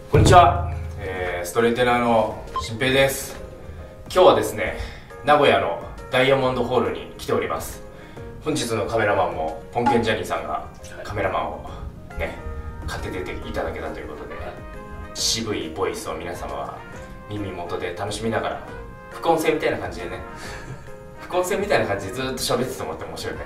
こんにちは、ストレイテナーの新平です。今日はですね、名古屋のダイヤモンドホールに来ております。本日のカメラマンもポンケンジャニーさんがカメラマンをね、買って出ていただけたということで、渋いボイスを皆様は耳元で楽しみながら副音声みたいな感じでね副音声みたいな感じでずっと喋っててもらって面白いね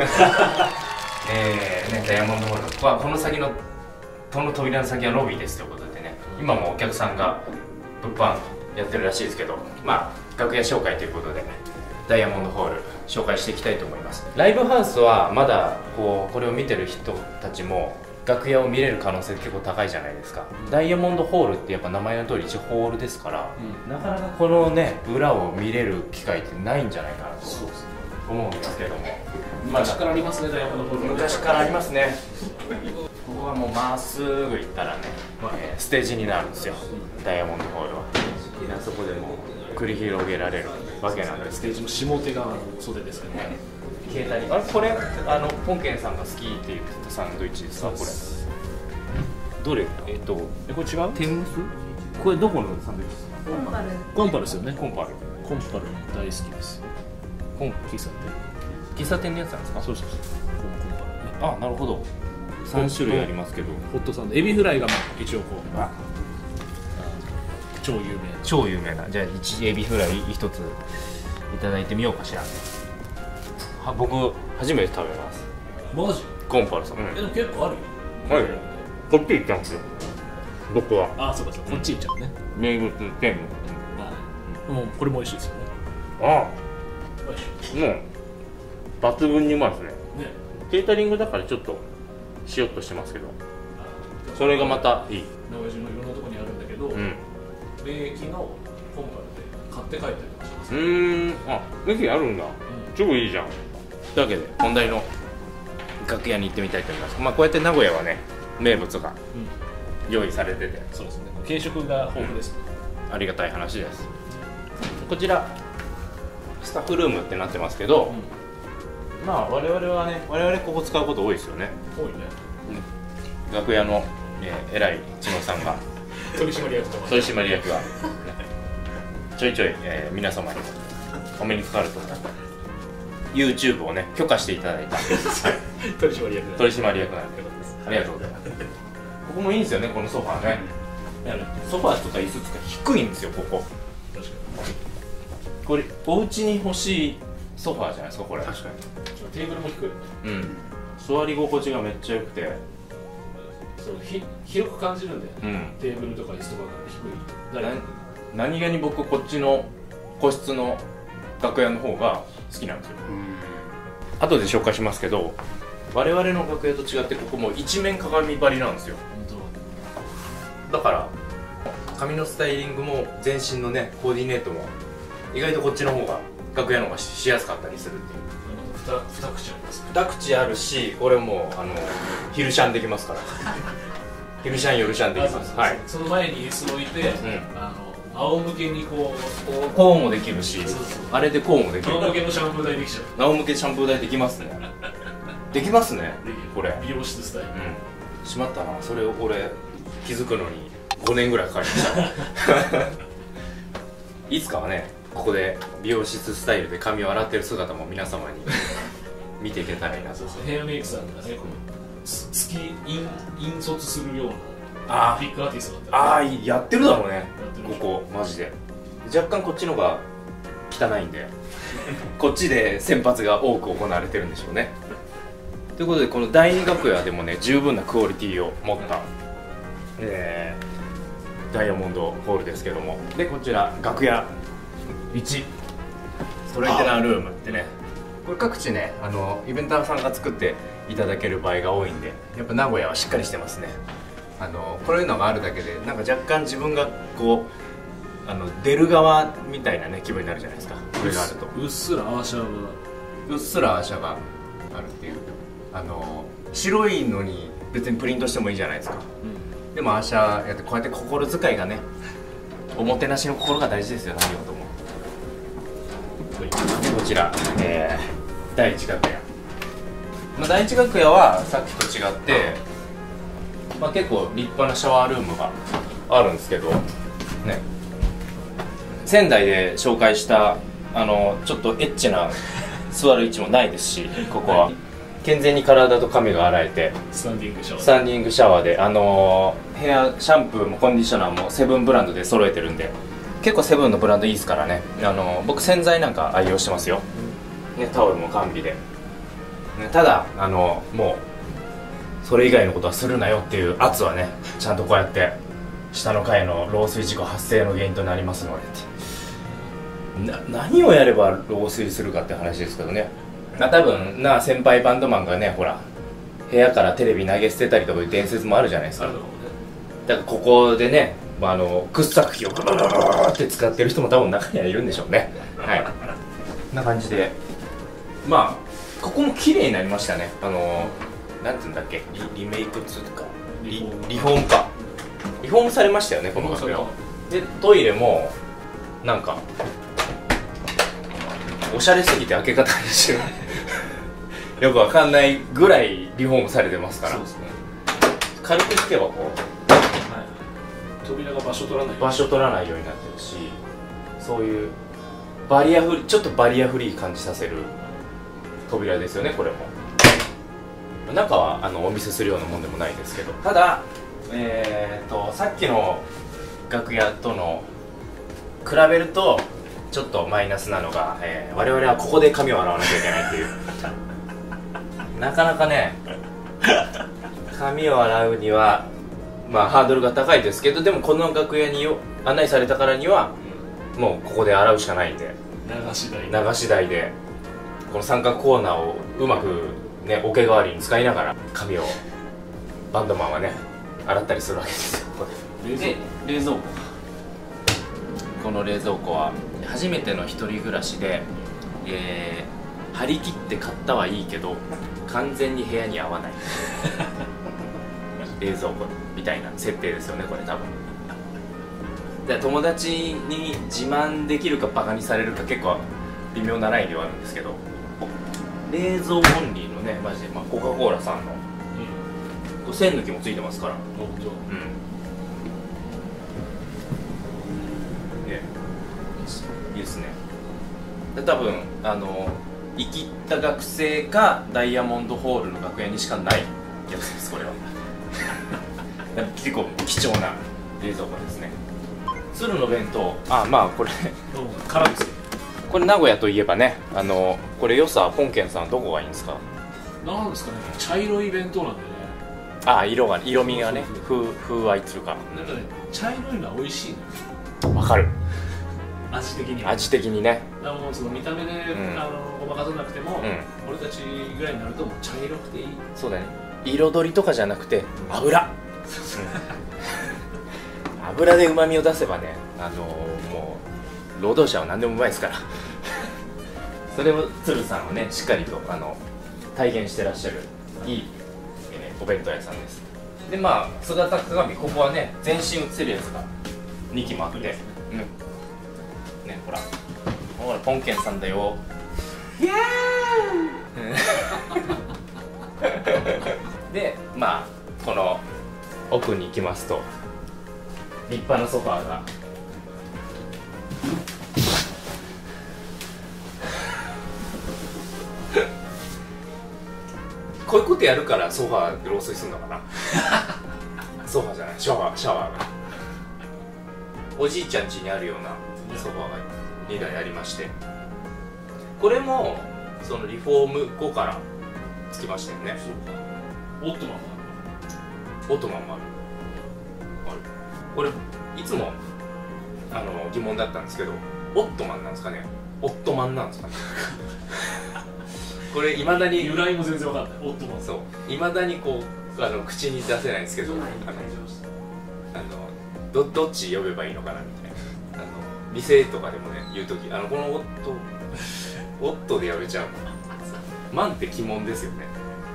ダイヤモンドホールはこの先の扉の先はロビーですということでね、今もお客さんが物販やってるらしいですけど、まあ楽屋紹介ということでダイヤモンドホール紹介していきたいと思います。ライブハウスはまだこれを見てる人たちも楽屋を見れる可能性結構高いじゃないですか。ダイヤモンドホールってやっぱ名前の通り一応ホールですから、なかなかこのね裏を見れる機会ってないんじゃないかなと思うんですけども、 昔からありますね、ダイヤモンドホール。 昔からありますね。ここはもうまっすぐ行ったらね、ステージになるんですよ、ダイヤモンドホールは。あそこでも繰り広げられるわけなんです。 ステージの下手側の袖ですけどね。 ケータリング、これポンケンさんが好きって言ってたサンドイッチですか、これ。どれ？これ違う？天むす？これどこのサンドイッチですか？ コンパルですよね。 コンパル大好きです。 喫茶店のやつなんですか？ そうそうそう。コンパルね。 あ、なるほど。3種類ありますけど、 ホットサンド、エビフライがまあ一応超有名な。 じゃあエビフライ1ついただいてみようかしら。僕初めて食べます。 マジ？ コンパルさん。 でも結構あるよ。 はい。こっち行っちゃうんですよ、僕は。 あ、そうかそうか、こっち行っちゃうね。 名物店。 もうこれも美味しいですよね。 ああ、もう抜群にうまいですね。ケータリングだからちょっとしよっとしてますけど、それがまたいい。 名古屋中のいろんなところにあるんだけど、名駅のコンパルで買って帰ったりとかします。 あ、駅あるんだ。超いいじゃん。というわけで本題の楽屋に行ってみたいと思います。まあこうやって名古屋はね、名物が用意されてて、 そうですね。軽食が豊富です。 ありがたい話です。こちらスタッフルームってなってますけど、まあ我々ここ使うこと多いですよね。 多いね。 楽屋の偉い千野さんが取締役がちょいちょい皆様にお目にかかると YouTube をね許可していただいた取締役なんで。 ありがとうございます。ここもいいんですよね、このソファーね。ソファーとか椅子とか低いんですよ、ここ。 確かに。 これお家に欲しいソファーじゃないですか、これ。 確かに。テーブルも低い。 座り心地がめっちゃ良くて、 広く感じるんで、テーブルとか椅子とかが低い。 何気に僕こっちの個室の楽屋の方が好きなんですよ。後で紹介しますけど、我々の楽屋と違ってここも一面鏡張りなんですよ。だから髪のスタイリングも全身のねコーディネートも意外とこっちの方が楽屋の方がしやすかったりするっていう。 2口あります。 2口あるし、これも昼シャンできますから昼シャン夜シャンできます。はい。 その前に椅子置いて、仰向けにこうもできるし、あれでこうもできる。 仰向けのシャンプー台できちゃう。 仰向けシャンプー台できますね。できますね、これ。 美容室スタイル。 しまったな、それを俺気づくのに5年ぐらいかかりましたいつかはね、ここで美容室スタイルで髪を洗ってる姿も皆様に見ていけたらいいなと。 ヘアメイクさんがね、引率するようなピックアーティストだったり。 やってるだろうね、ここマジで。若干こっちのが汚いんでこっちで洗髪が多く行われてるんでしょうね。ということでこの第2楽屋でもね十分なクオリティを持った、ダイヤモンドホールですけども、でこちら楽屋1ストレイテナールームってね、これ各地ねイベンターさんが作っていただける場合が多いんで、やっぱ名古屋はしっかりしてますね。こういうのがあるだけでなんか若干自分がこう出る側みたいなね気分になるじゃないですか。これがあるとうっすらアーシャがあるっていう。白いのに別にプリントしてもいいじゃないですか。でもアーシャやってこうやって心遣いがね、おもてなしの心が大事ですよ、何事も。でこちら、第1楽屋。第1楽屋はさっきと違って、結構立派なシャワールームがあるんですけどね、仙台で紹介したちょっとエッチな座る位置もないですし、ここは健全に体と髪が洗えてスタンディングシャワー、 スタンディングシャワーでヘアシャンプーもコンディショナーもセブンブランドで揃えてるんで、結構セブンのブランドいいですからね。僕洗剤なんか愛用してますよ、ね、タオルも完備で、ね、ただもうそれ以外のことはするなよっていう圧はね、ちゃんとこうやって下の階の漏水事故発生の原因となりますのでって何をやれば漏水するかって話ですけどね。多分先輩バンドマンがね、ほら部屋からテレビ投げ捨てたりとかいう伝説もあるじゃないですか。だからここでね、掘削機をブルブルブルって使ってる人も多分中にはいるんでしょうね。はい、こんな感じで、まあここも綺麗になりましたね。なんていうんだっけ、リメイクつうかリフォームか、リフォームされましたよね、この楽屋。でトイレもなんかおしゃれすぎて開け方にしてるよくわかんないぐらいリフォームされてますから。そうですね、軽く引けばこう、はい、 扉が場所取らないようになってるし、そういうちょっとバリアフリー感じさせる扉ですよね、これも。中はお見せするようなもんでもないですけど、たださっきの楽屋との比べるとちょっとマイナスなのが、我々はここで髪を洗わなきゃいけないっていうなかなかね髪を洗うにはハードルが高いですけど、でもこの楽屋に案内されたからにはもうここで洗うしかないんで、流し台でこの三角コーナーをうまくね、桶代わりに使いながら髪をバンドマンはね洗ったりするわけですよ。で冷蔵庫、この冷蔵庫は初めての一人暮らしで、張り切って買ったはいいけど完全に部屋に合わない冷蔵庫みたいな設定ですよね、これ多分。で友達に自慢できるかバカにされるか結構微妙なラインではあるんですけど、冷蔵オンリーのね、マジで、コカ・コーラさんの、これ栓抜きもついてますから、ね、いいですね。で多分生きった学生かダイヤモンドホールの楽屋にしかないやつです、これは結構貴重な冷蔵庫ですね。鶴の弁当、これ辛ですよ。 これ名古屋といえばね、これ良さポンケンさんどこがいいんですか？ なんですかね、茶色い弁当なんでね。 色味がね、風合いつうか、 なんかね、茶色いのは美味しいの。わかる。 味的にね。 だからもうその見た目で、ごまかさなくても、俺たちぐらいになるともう茶色くていい。 そうだね。彩りとかじゃなくて油。油で旨味を出せばね、もう労働者は何でもうまいですからそれを鶴さんはねしっかりと体現してらっしゃるいい、お弁当屋さんです。で姿鏡、ここはね全身映せるやつが2機もあって、ね、ほらポンケンさんだよイエーイでこの奥に行きますと立派なソファーがこういうことやるからソファーで漏水するのかなソファーじゃない、シャワーがおじいちゃん家にあるようなソファーが2台ありまして、これもそのリフォーム後からつきましたよね。 オットマンもある。これいつも疑問だったんですけど、オットマンなんですかね、オットマンなんですかねこれいまだに由来も全然わかんない。オットマン、 そういまだにこう口に出せないんですけど、どっち呼べばいいのかなみたいな、店とかでもね言うときこのオットでやめちゃうのマンって鬼門ですよね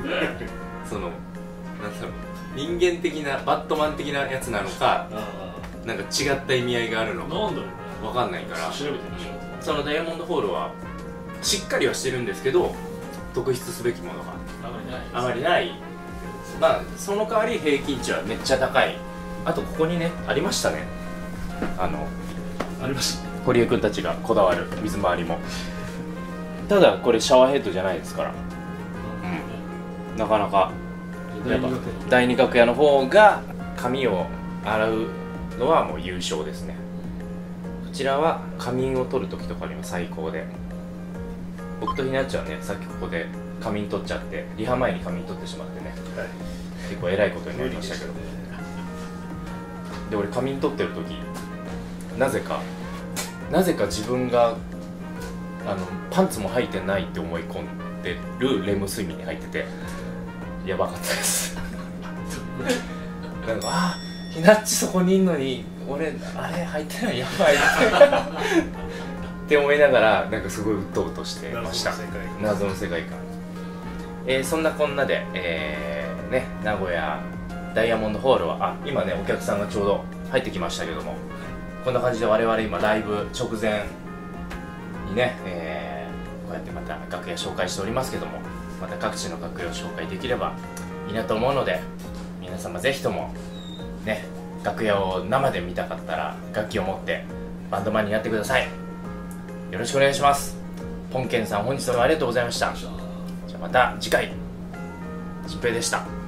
なんだろう、人間的なバットマン的なやつなのか、なんか違った意味合いがあるのかわかんないから、 調べてみましょう。 そのダイヤモンドホールはしっかりはしてるんですけど特筆すべきものがあまりない。その代わり平均値はめっちゃ高いあとここにねありましたね、 ありました。 堀江君たちがこだわる水回りも。ただこれシャワーヘッドじゃないですから、なかなかやっぱ第二楽屋の方が髪を洗うのはもう優勝ですね。こちらは仮眠を取る時とかにも最高で、僕とひなっちゃんはねさっきここで仮眠取っちゃってリハ前に仮眠取ってしまってね、結構えらいことになりましたけど、で俺仮眠取ってる時なぜか自分がパンツも履いてないって思い込んでるレム睡眠に入っててやばかったですなんかひなっちそこにいんのに俺あれ履いてないやばいって思いながらなんかすごいうっとうとしてました。謎の世界観。そんなこんなで、ね、名古屋ダイヤモンドホールは今ねお客さんがちょうど入ってきましたけども、こんな感じで我々今ライブ直前にね、こうやってまた楽屋紹介しておりますけども、また各地の楽屋を紹介できればいいなと思うので、皆様ぜひともね楽屋を生で見たかったら楽器を持ってバンドマンになってください。よろしくお願いします。ポンケンさん本日はありがとうございました。じゃあまた次回。迅平でした。